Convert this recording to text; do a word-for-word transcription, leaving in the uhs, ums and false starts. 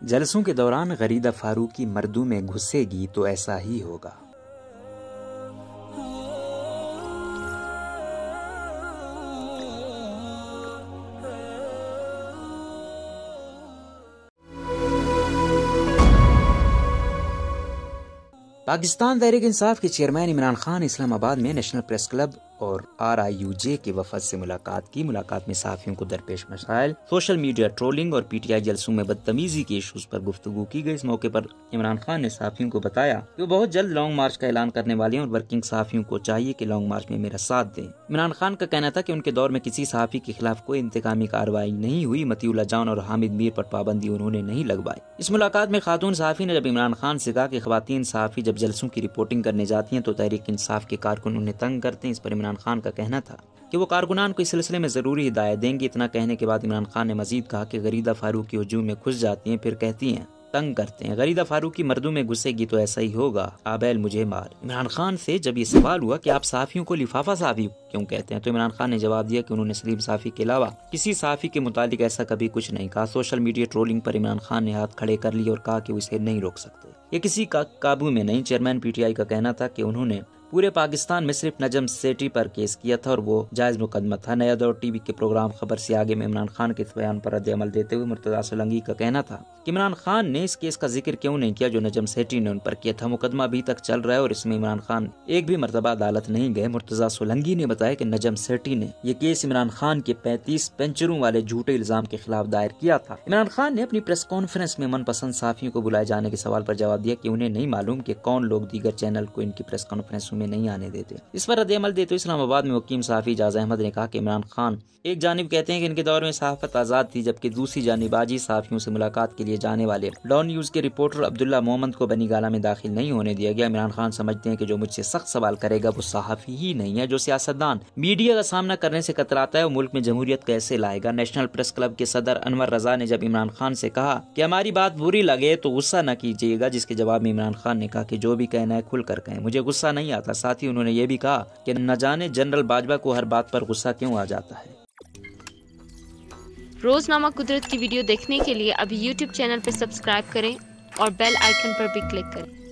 जलसों के दौरान गरीदा फारूकी मर्दों में घुसेगी तो ऐसा ही होगा। पाकिस्तान तहरीक इंसाफ के चेयरमैन इमरान खान इस्लामाबाद में नेशनल प्रेस क्लब और आर आई यू जे के वफद से मुलाकात की। मुलाकात में सहाफियों को दरपेश मसाइल, सोशल मीडिया ट्रोलिंग और पी टी आई जलसों में बदतमीजी के इशूज पर गुफ्तगू की गई। इस मौके पर इमरान खान ने सहाफियों को बताया कि वो बहुत जल्द लॉन्ग मार्च का ऐलान करने वाले हैं और वर्किंग सहाफियों को चाहिए कि लॉन्ग मार्च में मेरा साथ दें। इमरान खान का कहना था कि उनके दौर में किसी सहाफी के खिलाफ कोई इंतकामी कार्रवाई नहीं हुई। मतीउल्लाह जान और हामिद मीर पर पाबंदी उन्होंने नहीं लगवाई। इस मुलाकात में खातून सहाफी ने जब इमरान खान से कहा कि खवातीन सहाफी जब जलसों की रिपोर्टिंग करने जाती हैं तो तहरीक इंसाफ के कारकुन उन्हें तंग करते हैं। इस पर इमरान खान का कहना था कि वो कारकुनान को इस सिलसिले में जरूरी हिदायत देंगे। इतना कहने के बाद इमरान खान ने मजीद कहा कि गरीदा फारूकी हुजूम में घुस जाती हैं, फिर कहती हैं तंग करते हैं। गरीदा फारूकी मर्दों में घुसेगी तो ऐसा ही होगा, आबैल मुझे मार। इमरान खान से जब ये सवाल हुआ कि आप सहाफियों को लिफाफा सहाफी क्यों कहते हैं, तो इमरान खान ने जवाब दिया कि उन्होंने सलीम सहाफी के अलावा किसी सहाफी के मुतालिक ऐसा कभी कुछ नहीं कहा। सोशल मीडिया ट्रोलिंग पर इमरान खान ने हाथ खड़े कर लिए और कहा कि वो इसे नहीं रोक सकते, ये किसी का काबू में नहीं। चेयरमैन पी टी आई का कहना था कि उन्होंने पूरे पाकिस्तान में सिर्फ नजम सेठी पर केस किया था और वो जायज मुकदमा था। नया दौर टीवी के प्रोग्राम खबर से आगे में इमरान खान के इस बयान पर रद्द अमल देते हुए मुर्तजा सोलंकी का कहना था कि इमरान खान ने इस केस का जिक्र क्यों नहीं किया जो नजम सेठी ने उन पर किया था। मुकदमा अभी तक चल रहा है और इसमें इमरान खान एक भी मरतबा अदालत नहीं गए। मुर्तजा सोलंकी ने बताया कि नजम सेठी ने ये केस इमरान खान के पैंतीस पेंचरों वाले झूठे इल्जाम के खिलाफ दायर किया था। इमरान खान ने अपनी प्रेस कॉन्फ्रेंस में मनपसंद सहाफियों को बुलाए जाने के सवाल पर जवाब दिया कि उन्हें नहीं मालूम कि कौन लोग दीगर चैनल को इनकी प्रेस कॉन्फ्रेंसों में नहीं आने देते। इस पर रद्द-ए-अमल देते हुए इस्लामाबाद में वकीम सहाफी इजाज अहमद ने कहा कि इमरान खान एक जानिब कहते हैं कि इनके दौर में सहाफत आजाद थी, जबकि दूसरी जानिब आज ही सहाफियों से मुलाकात के लिए जाने वाले डॉन न्यूज के रिपोर्टर अब्दुल्ला मोहम्मद को बनी गाला में दाखिल नहीं होने दिया गया। इमरान खान समझते हैं कि जो मुझसे सख्त सवाल करेगा वो सहाफी ही नहीं है। जो सियासतदान मीडिया का सामना करने से कतराता है वो मुल्क में जमहूरियत कैसे लाएगा। नेशनल प्रेस क्लब के सदर अनवर रजा ने जब इमरान खान से कहा कि हमारी बात बुरी लगे तो गुस्सा न कीजिएगा, जिसके जवाब में इमरान खान ने कहा कि जो भी कहना है खुल कर कहें, मुझे गुस्सा नहीं आता। साथ ही उन्होंने ये भी कहा कि न जाने जनरल बाजवा को हर बात पर गुस्सा क्यों आ जाता है। रोजनामा कुदरत की वीडियो देखने के लिए अभी यूट्यूब चैनल पर सब्सक्राइब करें और बेल आइकन पर भी क्लिक करें।